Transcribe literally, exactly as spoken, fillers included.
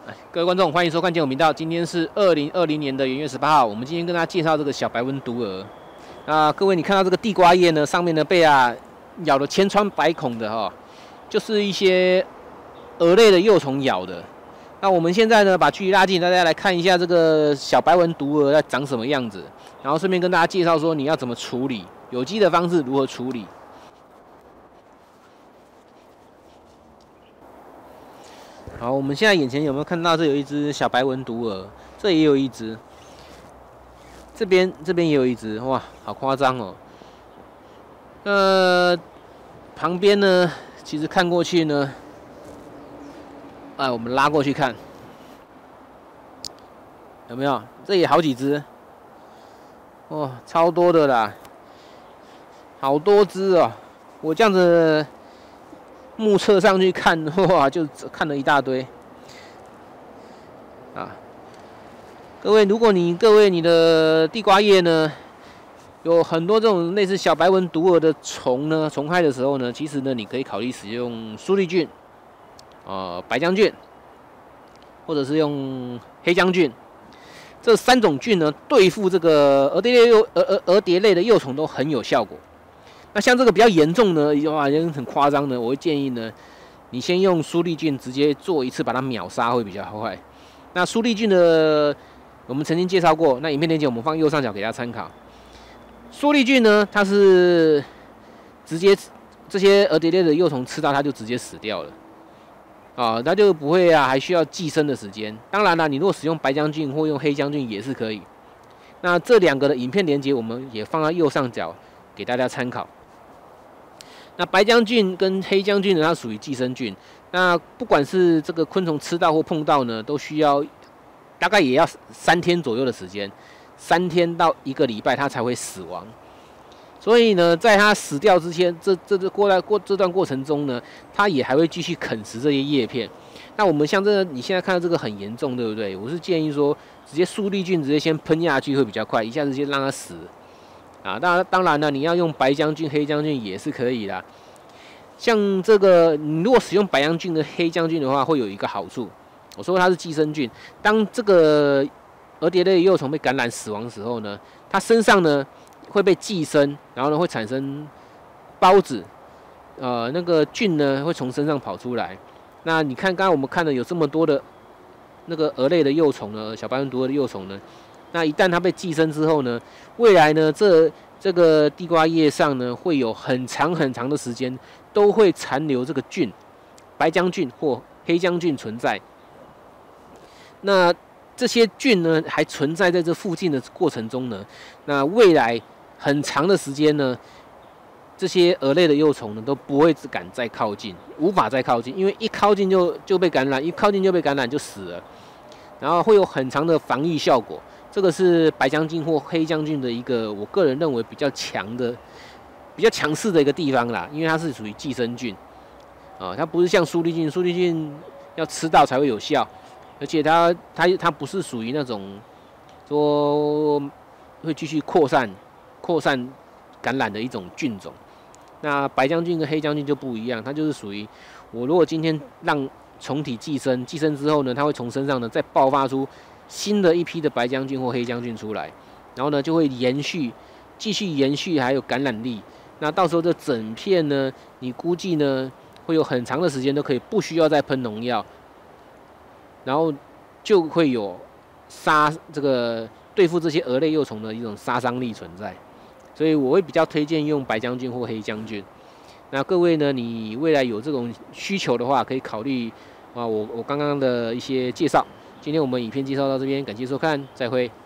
各位观众，欢迎收看健我频道。今天是二零二零年的元月十八号，我们今天跟大家介绍这个小白纹独蛾。那各位，你看到这个地瓜叶呢，上面呢被啊咬得千疮百孔的哈、哦，就是一些蛾类的幼虫咬的。那我们现在呢，把距离拉近，大家来看一下这个小白纹独蛾在长什么样子，然后顺便跟大家介绍说你要怎么处理，有机的方式如何处理。 好，我们现在眼前有没有看到这有一只小白纹独蛾？这也有一只，这边这边也有一只，哇，好夸张哦。呃，旁边呢，其实看过去呢，哎，我们拉过去看，有没有？这也好几只，哇，超多的啦，好多只哦。我这样子。 目测上去看，哇，就看了一大堆啊！各位，如果你各位你的地瓜叶呢，有很多这种类似小白纹独蛾的虫呢，虫害的时候呢，其实呢，你可以考虑使用苏力菌、呃白浆菌，或者是用黑浆菌。这三种菌呢，对付这个蛾蝶类幼蛾蛾蛾蝶类的幼虫都很有效果。 那像这个比较严重呢，哇，已经很夸张的，我会建议呢，你先用苏力菌直接做一次，把它秒杀会比较快。那苏力菌的，我们曾经介绍过，那影片链接我们放右上角给大家参考。苏力菌呢，它是直接这些蛾蝶类的幼虫吃到它就直接死掉了，啊，它就不会啊，还需要寄生的时间。当然了，你如果使用白浆菌或用黑浆菌也是可以。那这两个的影片连接我们也放在右上角给大家参考。 那白浆菌跟黑浆菌呢，它属于寄生菌。那不管是这个昆虫吃到或碰到呢，都需要大概也要三天左右的时间，三天到一个礼拜它才会死亡。所以呢，在它死掉之前，这这这过来过这段过程中呢，它也还会继续啃食这些叶片。那我们像这个，你现在看到这个很严重，对不对？我是建议说，直接苏力菌直接先喷下去会比较快，一下子先让它死。 啊，当然，当然了，你要用白浆菌、黑浆菌也是可以的。像这个，你如果使用白浆菌跟黑浆菌的话，会有一个好处。我说它是寄生菌，当这个蛾蝶类幼虫被感染死亡的时候呢，它身上呢会被寄生，然后呢会产生孢子，呃，那个菌呢会从身上跑出来。那你看，刚刚我们看的有这么多的那个蛾类的幼虫呢，小白纹独蛾的幼虫呢。 那一旦它被寄生之后呢，未来呢，这这个地瓜叶上呢，会有很长很长的时间都会残留这个菌，白浆菌或黑浆菌存在。那这些菌呢，还存在在这附近的过程中呢，那未来很长的时间呢，这些蛾类的幼虫呢，都不会敢再靠近，无法再靠近，因为一靠近就就被感染，一靠近就被感染就死了，然后会有很长的防御效果。 这个是白浆菌或黑浆菌的一个，我个人认为比较强的、比较强势的一个地方啦，因为它是属于寄生菌，啊，它不是像苏力菌，苏力菌要吃到才会有效，而且它它它不是属于那种说会继续扩散、扩散感染的一种菌种。那白浆菌跟黑浆菌就不一样，它就是属于我如果今天让虫体寄生，寄生之后呢，它会从身上呢再爆发出。 新的一批的白浆菌或黑浆菌出来，然后呢就会延续、继续延续，还有感染力。那到时候这整片呢，你估计呢会有很长的时间都可以不需要再喷农药，然后就会有杀这个对付这些蛾类幼虫的一种杀伤力存在。所以我会比较推荐用白浆菌或黑浆菌。那各位呢，你未来有这种需求的话，可以考虑啊我我刚刚的一些介绍。 今天我们影片介绍到这边，感谢收看，再会。